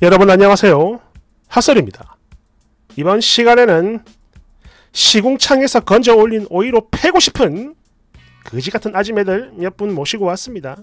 여러분 안녕하세요. 핫설입니다. 이번 시간에는 시궁창에서 건져 올린 오이로 패고 싶은 거지같은 아지매들 몇 분 모시고 왔습니다.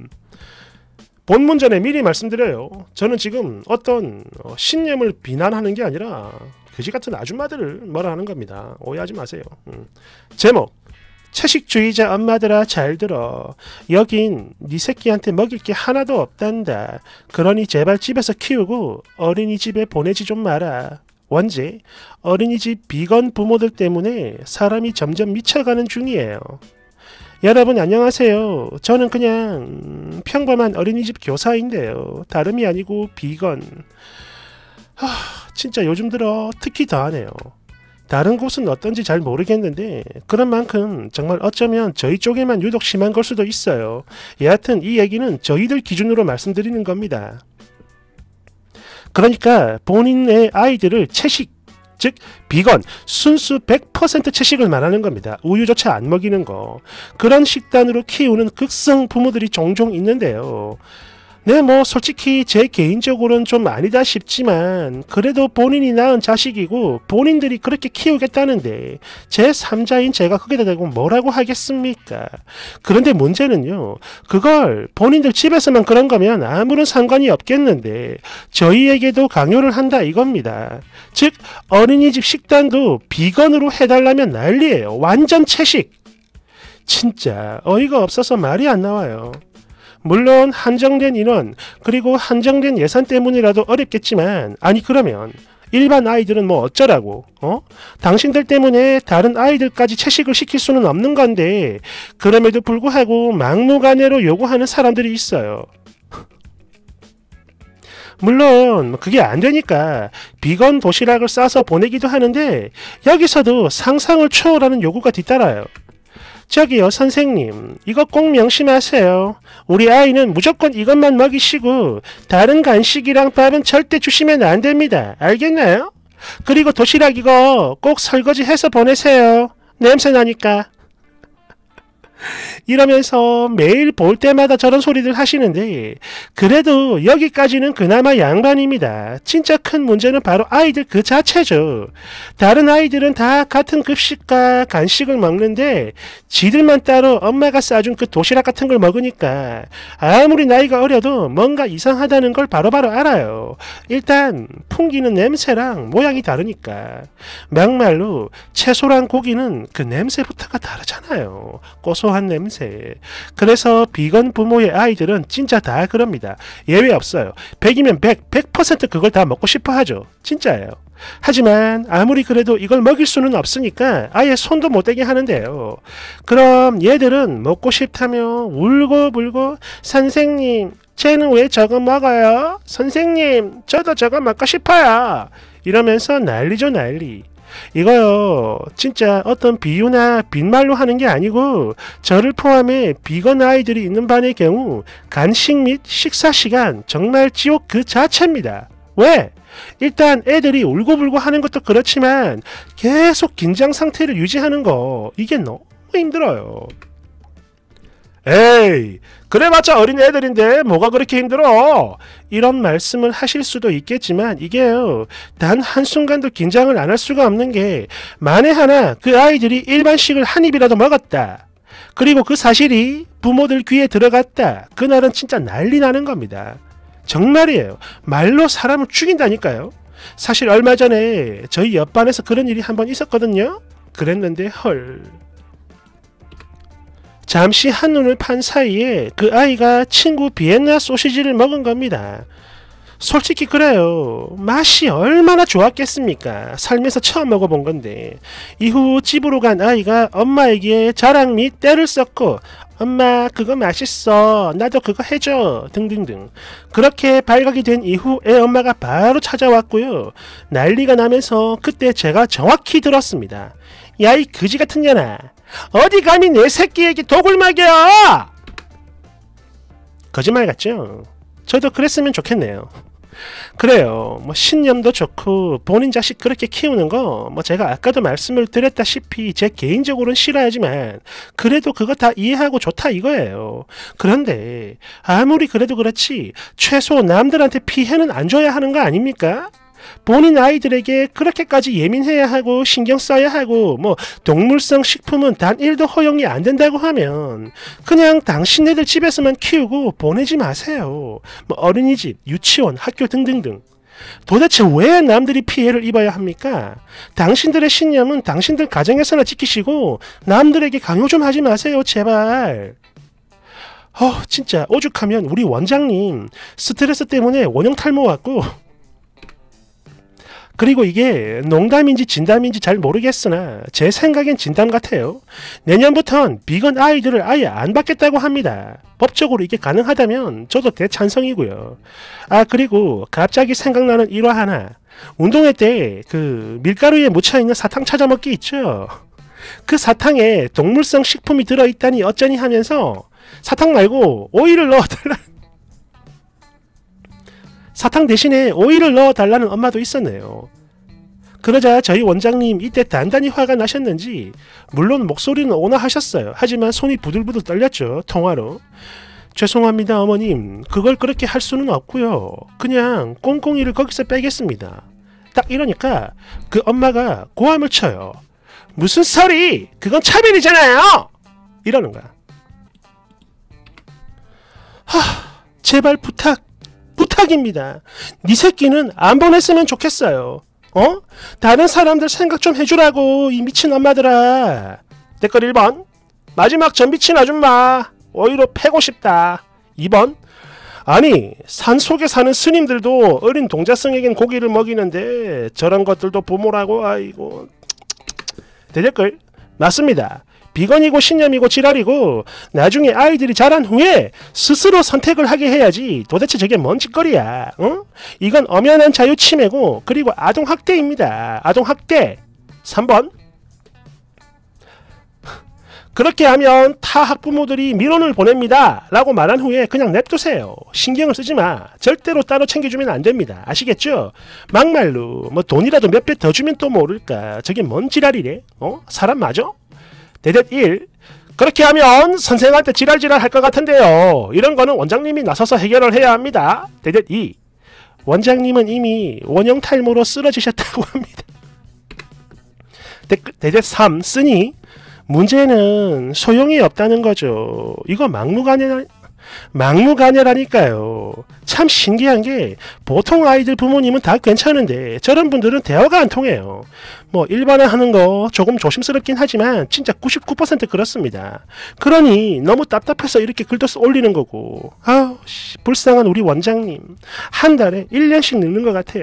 본문 전에 미리 말씀드려요. 저는 지금 어떤 신념을 비난하는 게 아니라 거지같은 아줌마들을 뭐라 하는 겁니다. 오해하지 마세요. 제목, 채식주의자 엄마들아 잘 들어. 여긴 네 새끼한테 먹일 게 하나도 없단다. 그러니 제발 집에서 키우고 어린이집에 보내지 좀 마라. 원제, 어린이집 비건 부모들 때문에 사람이 점점 미쳐가는 중이에요. 여러분 안녕하세요. 저는 그냥 평범한 어린이집 교사인데요. 다름이 아니고 비건. 진짜 요즘 들어 특히 더하네요. 다른 곳은 어떤지 잘 모르겠는데 그런 만큼 정말 어쩌면 저희 쪽에만 유독 심한 걸 수도 있어요. 여하튼 이 얘기는 저희들 기준으로 말씀드리는 겁니다. 그러니까 본인의 아이들을 채식, 즉 비건, 순수 100% 채식을 말하는 겁니다. 우유조차 안 먹이는 거. 그런 식단으로 키우는 극성 부모들이 종종 있는데요. 네, 뭐 솔직히 제 개인적으로는 좀 아니다 싶지만 그래도 본인이 낳은 자식이고 본인들이 그렇게 키우겠다는데 제 3자인 제가 거기다 대고 뭐라고 하겠습니까? 그런데 문제는요, 그걸 본인들 집에서만 그런 거면 아무런 상관이 없겠는데 저희에게도 강요를 한다 이겁니다. 즉 어린이집 식단도 비건으로 해달라면 난리예요. 완전 채식. 진짜 어이가 없어서 말이 안 나와요. 물론 한정된 인원 그리고 한정된 예산 때문이라도 어렵겠지만 아니 그러면 일반 아이들은 뭐 어쩌라고? 당신들 때문에 다른 아이들까지 채식을 시킬 수는 없는 건데 그럼에도 불구하고 막무가내로 요구하는 사람들이 있어요. 물론 그게 안 되니까 비건 도시락을 싸서 보내기도 하는데 여기서도 상상을 초월하는 요구가 뒤따라요. 저기요 선생님, 이거 꼭 명심하세요. 우리 아이는 무조건 이것만 먹이시고 다른 간식이랑 밥은 절대 주시면 안 됩니다. 알겠나요? 그리고 도시락 이거 꼭 설거지해서 보내세요. 냄새 나니까. 이러면서 매일 볼 때마다 저런 소리들 하시는데 그래도 여기까지는 그나마 양반입니다. 진짜 큰 문제는 바로 아이들 그 자체죠. 다른 아이들은 다 같은 급식과 간식을 먹는데 지들만 따로 엄마가 싸준 그 도시락 같은 걸 먹으니까 아무리 나이가 어려도 뭔가 이상하다는 걸 바로바로 알아요. 일단 풍기는 냄새랑 모양이 다르니까. 막말로 채소랑 고기는 그 냄새부터가 다르잖아요. 고소한 냄새. 그래서 비건 부모의 아이들은 진짜 다 그럽니다. 예외 없어요. 100이면 100% 그걸 다 먹고 싶어 하죠. 진짜예요. 하지만 아무리 그래도 이걸 먹일 수는 없으니까 아예 손도 못 대게 하는데요. 그럼 얘들은 먹고 싶다며 울고불고 선생님 쟤는 왜 저거 먹어요? 선생님 저도 저거 먹고 싶어요. 이러면서 난리죠 난리. 이거요 진짜 어떤 비유나 빈말로 하는 게 아니고 저를 포함해 비건 아이들이 있는 반의 경우 간식 및 식사 시간 정말 지옥 그 자체입니다. 왜? 일단 애들이 울고불고 하는 것도 그렇지만 계속 긴장 상태를 유지하는 거 이게 너무 힘들어요. 에이 그래봤자 어린 애들인데 뭐가 그렇게 힘들어? 이런 말씀을 하실 수도 있겠지만 이게요 단 한순간도 긴장을 안 할 수가 없는 게 만에 하나 그 아이들이 일반식을 한 입이라도 먹었다. 그리고 그 사실이 부모들 귀에 들어갔다. 그날은 진짜 난리 나는 겁니다. 정말이에요. 말로 사람을 죽인다니까요. 사실 얼마 전에 저희 옆반에서 그런 일이 한번 있었거든요. 그랬는데 헐. 잠시 한눈을 판 사이에 그 아이가 친구 비엔나 소시지를 먹은 겁니다. 솔직히 그래요. 맛이 얼마나 좋았겠습니까? 살면서 처음 먹어본 건데. 이후 집으로 간 아이가 엄마에게 자랑 및 떼를 썼고 엄마 그거 맛있어. 나도 그거 해줘. 등등등. 그렇게 발각이 된 이후 애 엄마가 바로 찾아왔고요. 난리가 나면서 그때 제가 정확히 들었습니다. 야 이 거지같은 년아. 어디 감히 내 새끼에게 독을 먹여! 거짓말 같죠? 저도 그랬으면 좋겠네요. 그래요. 뭐 신념도 좋고 본인 자식 그렇게 키우는 거 뭐 제가 아까도 말씀을 드렸다시피 제 개인적으로는 싫어하지만 그래도 그거 다 이해하고 좋다 이거예요. 그런데 아무리 그래도 그렇지 최소 남들한테 피해는 안 줘야 하는 거 아닙니까? 본인 아이들에게 그렇게까지 예민해야 하고 신경 써야 하고 뭐 동물성 식품은 단 1도 허용이 안 된다고 하면 그냥 당신네들 집에서만 키우고 보내지 마세요. 뭐 어린이집, 유치원, 학교 등등등. 도대체 왜 남들이 피해를 입어야 합니까? 당신들의 신념은 당신들 가정에서나 지키시고 남들에게 강요 좀 하지 마세요 제발. 진짜 오죽하면 우리 원장님 스트레스 때문에 원형 탈모 왔고 그리고 이게 농담인지 진담인지 잘 모르겠으나 제 생각엔 진담 같아요. 내년부턴 비건 아이들을 아예 안 받겠다고 합니다. 법적으로 이게 가능하다면 저도 대찬성이고요. 그리고 갑자기 생각나는 일화 하나. 운동회 때 그 밀가루에 묻혀있는 사탕 찾아먹기 있죠. 그 사탕에 동물성 식품이 들어있다니 어쩌니 하면서 사탕 말고 오이를 넣어달라. 사탕 대신에 오이를 넣어달라는 엄마도 있었네요. 그러자 저희 원장님 이때 단단히 화가 나셨는지 물론 목소리는 온화하셨어요. 하지만 손이 부들부들 떨렸죠. 통화로. 죄송합니다 어머님. 그걸 그렇게 할 수는 없고요. 그냥 꽁꽁이를 거기서 빼겠습니다. 딱 이러니까 그 엄마가 고함을 쳐요. 무슨 소리! 그건 차별이잖아요! 이러는 거야. 제발 부탁입니다. 네 새끼는 안 보냈으면 좋겠어요. 다른 사람들 생각 좀 해주라고 이 미친 엄마들아. 댓글 1번 마지막 전 미친 아줌마 오히려 패고 싶다. 2번 아니 산속에 사는 스님들도 어린 동자성에겐 고기를 먹이는데 저런 것들도 부모라고. 아이고. 대댓글 맞습니다. 비건이고 신념이고 지랄이고 나중에 아이들이 자란 후에 스스로 선택을 하게 해야지. 도대체 저게 뭔 짓거리야. 이건 엄연한 자유 침해고 그리고 아동학대입니다. 아동학대. 3번 그렇게 하면 타 학부모들이 민원을 보냅니다 라고 말한 후에 그냥 냅두세요. 신경을 쓰지마. 절대로 따로 챙겨주면 안됩니다. 아시겠죠? 막말로 뭐 돈이라도 몇 배 더 주면 또 모를까. 저게 뭔 지랄이래. 사람 맞아? 대댓 1. 그렇게 하면 선생한테 지랄지랄 할 것 같은데요. 이런 거는 원장님이 나서서 해결을 해야 합니다. 대댓 2. 원장님은 이미 원형 탈모로 쓰러지셨다고 합니다. 대댓 3. 쓰니 문제는 소용이 없다는 거죠. 이거 막무가내라니까요. 참 신기한 게 보통 아이들 부모님은 다 괜찮은데 저런 분들은 대화가 안 통해요. 뭐 일반화하는 거 조금 조심스럽긴 하지만 진짜 99% 그렇습니다. 그러니 너무 답답해서 이렇게 글도 올리는 거고. 불쌍한 우리 원장님. 한 달에 1년씩 늙는 것 같아요.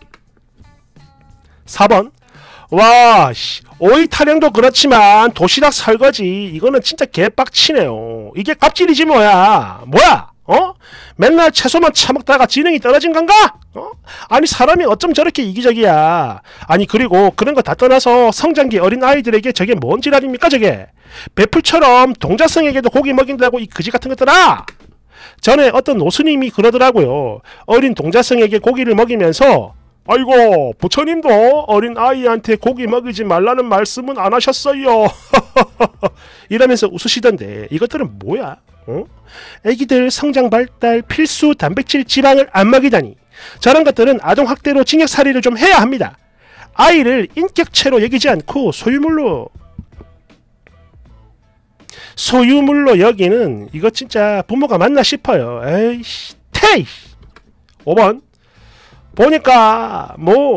4번 와, 오이 타령도 그렇지만 도시락 설거지 이거는 진짜 개빡치네요. 이게 갑질이지 뭐야. 맨날 채소만 처먹다가 지능이 떨어진 건가? 아니 사람이 어쩜 저렇게 이기적이야. 아니 그리고 그런 거 다 떠나서 성장기 어린 아이들에게 저게 뭔 지랄입니까 저게. 베풀처럼 동자성에게도 고기 먹인다고 이 그지 같은 것들아. 전에 어떤 노스님이 그러더라고요. 어린 동자성에게 고기를 먹이면서 아이고 부처님도 어린 아이한테 고기 먹이지 말라는 말씀은 안 하셨어요. 이러면서 웃으시던데 이것들은 뭐야? 애기들 성장 발달 필수 단백질 지방을 안 먹이다니. 저런 것들은 아동학대로 징역살이를 좀 해야 합니다. 아이를 인격체로 여기지 않고 소유물로 여기는 이거 진짜 부모가 맞나 싶어요. 에이씨 테이. 5번 보니까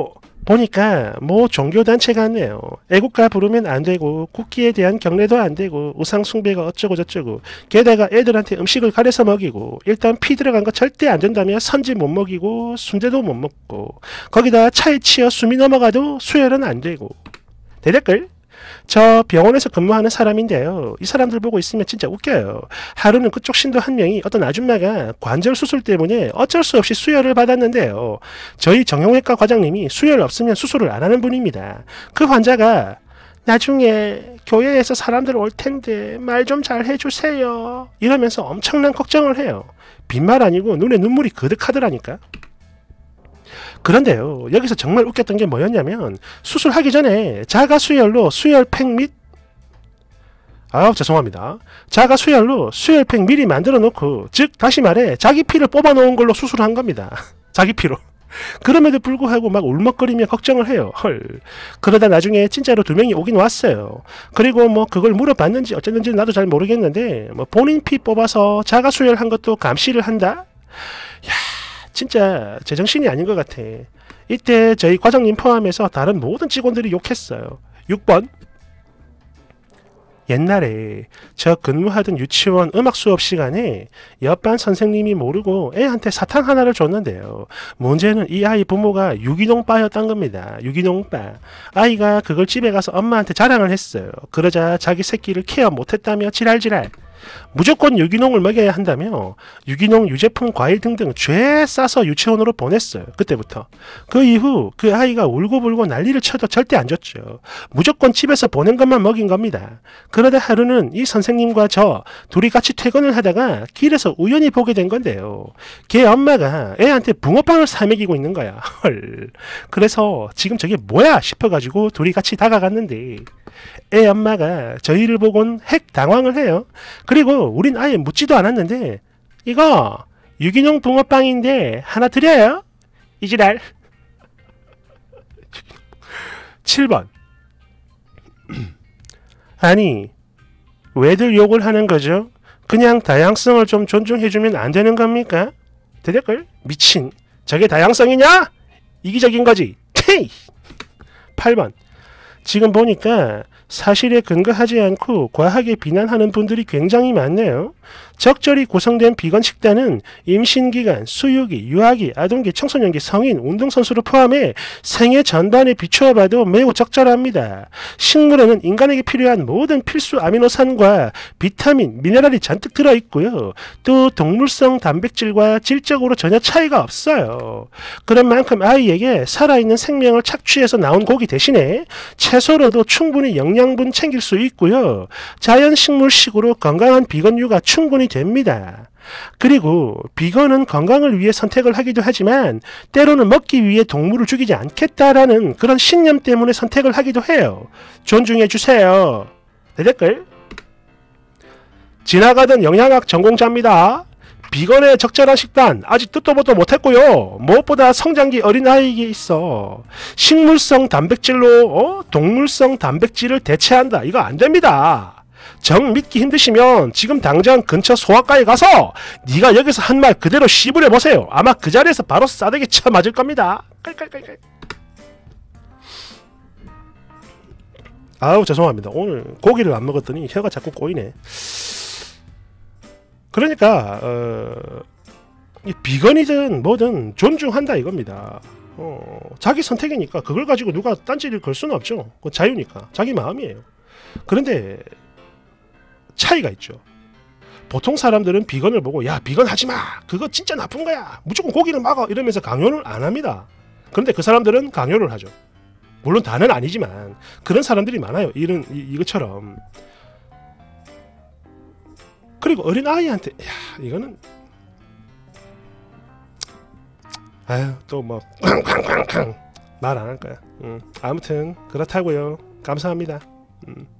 종교단체 같네요. 애국가 부르면 안되고 국기에 대한 경례도 안되고 우상숭배가 어쩌고 저쩌고 게다가 애들한테 음식을 가려서 먹이고 일단 피 들어간 거 절대 안된다며 선지 못 먹이고 순대도 못 먹고 거기다 차에 치여 숨이 넘어가도 수혈은 안되고. 대댓글 저 병원에서 근무하는 사람인데요. 이 사람들 보고 있으면 진짜 웃겨요. 하루는 그쪽 신도 한 명이 어떤 아줌마가 관절 수술 때문에 어쩔 수 없이 수혈을 받았는데요. 저희 정형외과 과장님이 수혈 없으면 수술을 안 하는 분입니다. 그 환자가 나중에 교회에서 사람들 올 텐데 말 좀 잘 해주세요 이러면서 엄청난 걱정을 해요. 빈말 아니고 눈에 눈물이 그득하더라니까. 그런데요, 여기서 정말 웃겼던 게 뭐였냐면 수술하기 전에 자가수혈로 수혈팩 및 죄송합니다. 자가수혈로 수혈팩 미리 만들어 놓고, 즉 다시 말해 자기 피를 뽑아 놓은 걸로 수술한 겁니다. 자기 피로. 그럼에도 불구하고 막 울먹거리며 걱정을 해요. 헐. 그러다 나중에 진짜로 2명이 오긴 왔어요. 그리고 뭐 그걸 물어봤는지 어쨌는지 나도 잘 모르겠는데, 뭐 본인 피 뽑아서 자가수혈한 것도 감시를 한다? 야, 진짜 제정신이 아닌 것 같아. 이때 저희 과장님 포함해서 다른 모든 직원들이 욕했어요. 6번. 옛날에 저 근무하던 유치원 음악 수업 시간에 옆반 선생님이 모르고 애한테 사탕 하나를 줬는데요. 문제는 이 아이 부모가 유기농빠였단 겁니다. 유기농빠. 아이가 그걸 집에 가서 엄마한테 자랑을 했어요. 그러자 자기 새끼를 케어 못했다며 지랄지랄. 무조건 유기농을 먹여야 한다며 유기농 유제품 과일 등등 죄 싸서 유치원으로 보냈어요. 그때부터. 그 이후 그 아이가 울고불고 난리를 쳐도 절대 안 줬죠. 무조건 집에서 보낸 것만 먹인 겁니다. 그러다 하루는 이 선생님과 저 둘이 같이 퇴근을 하다가 길에서 우연히 보게 된 건데요. 걔 엄마가 애한테 붕어빵을 사 먹이고 있는 거야. 헐. 그래서 지금 저게 뭐야 싶어가지고 둘이 같이 다가갔는데 애 엄마가 저희를 보곤 핵 당황을 해요. 그리고 우린 아예 묻지도 않았는데 이거 유기농 붕어빵인데 하나 드려요? 이지랄. 7번. 아니 왜들 욕을 하는 거죠? 그냥 다양성을 좀 존중해주면 안 되는 겁니까? 대댓글? 미친. 저게 다양성이냐? 이기적인 거지. 테이. 8번. 지금 보니까 사실에 근거하지 않고 과하게 비난하는 분들이 굉장히 많네요. 적절히 구성된 비건 식단은 임신기간, 수유기, 유아기, 아동기, 청소년기, 성인, 운동선수를 포함해 생애 전반에 비추어 봐도 매우 적절합니다. 식물에는 인간에게 필요한 모든 필수 아미노산과 비타민, 미네랄이 잔뜩 들어있고요. 또 동물성 단백질과 질적으로 전혀 차이가 없어요. 그런 만큼 아이에게 살아있는 생명을 착취해서 나온 고기 대신에 채소로도 충분히 영양분 챙길 수 있고요. 자연식물식으로 건강한 비건 육아 충분히 됩니다. 그리고 비건은 건강을 위해 선택을 하기도 하지만 때로는 먹기 위해 동물을 죽이지 않겠다라는 그런 신념 때문에 선택을 하기도 해요. 존중해 주세요. 댓글. 지나가던 영양학 전공자입니다. 비건의 적절한 식단 아직 뜻도 보도 못했고요. 무엇보다 성장기 어린아이에게 있어 식물성 단백질로 동물성 단백질을 대체한다. 이거 안됩니다. 정 믿기 힘드시면 지금 당장 근처 소아과에 가서 네가 여기서 한 말 그대로 씹으려 보세요. 아마 그 자리에서 바로 싸대기 쳐맞을 겁니다. 깔깔깔깔. 아우 죄송합니다. 오늘 고기를 안 먹었더니 혀가 자꾸 꼬이네. 그러니까 비건이든 뭐든 존중한다 이겁니다. 자기 선택이니까 그걸 가지고 누가 딴지를 걸 수는 없죠. 그건 자유니까. 자기 마음이에요. 그런데 차이가 있죠. 보통 사람들은 비건을 보고 야 비건 하지마 그거 진짜 나쁜 거야 무조건 고기를 먹어 이러면서 강요를 안 합니다. 그런데 그 사람들은 강요를 하죠. 물론 다는 아니지만 그런 사람들이 많아요. 이것처럼. 그리고 어린아이한테 야 이거는 아유 또 뭐 쾅쾅쾅쾅 말 안 할 거야. 아무튼 그렇다고요. 감사합니다.